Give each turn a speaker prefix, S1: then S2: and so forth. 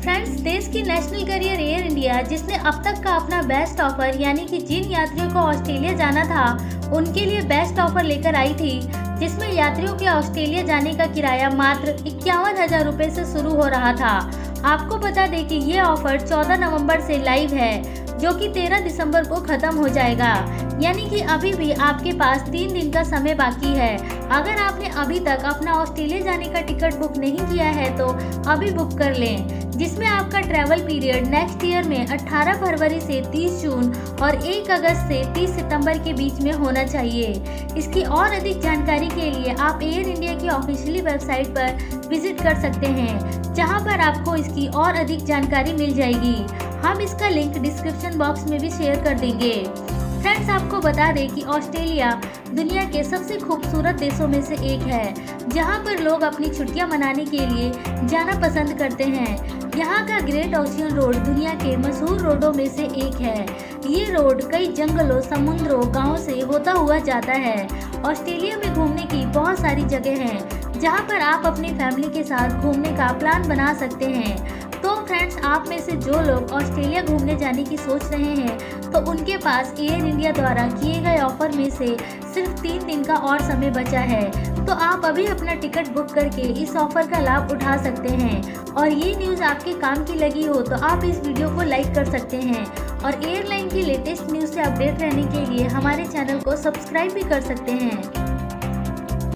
S1: Friends, देश की national career air India, जिसने अब तक का अपना बेस्ट ऑफर यानी कि जिन यात्रियों को ऑस्ट्रेलिया जाना था उनके लिए बेस्ट ऑफर लेकर आई थी, जिसमें यात्रियों के ऑस्ट्रेलिया जाने का किराया मात्र 51,000 रुपए से शुरू हो रहा था। आपको बता दें कि ये ऑफर 14 नवंबर से लाइव है, जो कि 13 दिसंबर को खत्म हो जाएगा। यानी कि अभी भी आपके पास 3 दिन का समय बाकी है। अगर आपने अभी तक अपना ऑस्ट्रेलिया जाने का टिकट बुक नहीं किया है तो अभी बुक कर लें, जिसमें आपका ट्रैवल पीरियड नेक्स्ट ईयर में 18 फरवरी से 30 जून और 1 अगस्त से 30 सितंबर के बीच में होना चाहिए। इसकी और अधिक जानकारी के लिए आप एयर इंडिया की ऑफिशियली वेबसाइट पर विजिट कर सकते हैं, जहां पर आपको इसकी और अधिक जानकारी मिल जाएगी। हम इसका लिंक डिस्क्रिप्शन बॉक्स में भी शेयर कर देंगे। फ्रेंड्स, आपको बता दें कि ऑस्ट्रेलिया दुनिया के सबसे खूबसूरत देशों में से एक है, जहां पर लोग अपनी छुट्टियां मनाने के लिए जाना पसंद करते हैं। यहां का ग्रेट ओशियन रोड दुनिया के मशहूर रोडों में से एक है। ये रोड कई जंगलों, समुद्रों, गांवों से होता हुआ जाता है। ऑस्ट्रेलिया में घूमने की बहुत सारी जगह हैं, जहां पर आप अपनी फैमिली के साथ घूमने का प्लान बना सकते हैं। तो फ्रेंड्स, आप में से जो लोग ऑस्ट्रेलिया घूमने जाने की सोच रहे हैं तो उनके पास एयर इंडिया द्वारा किए गए ऑफर में से सिर्फ 3 दिन का और समय बचा है। तो आप अभी अपना टिकट बुक करके इस ऑफर का लाभ उठा सकते हैं। और ये न्यूज़ आपके काम की लगी हो तो आप इस वीडियो को लाइक कर सकते हैं और एयरलाइन की लेटेस्ट न्यूज़ से अपडेट रहने के लिए हमारे चैनल को सब्सक्राइब भी कर सकते हैं।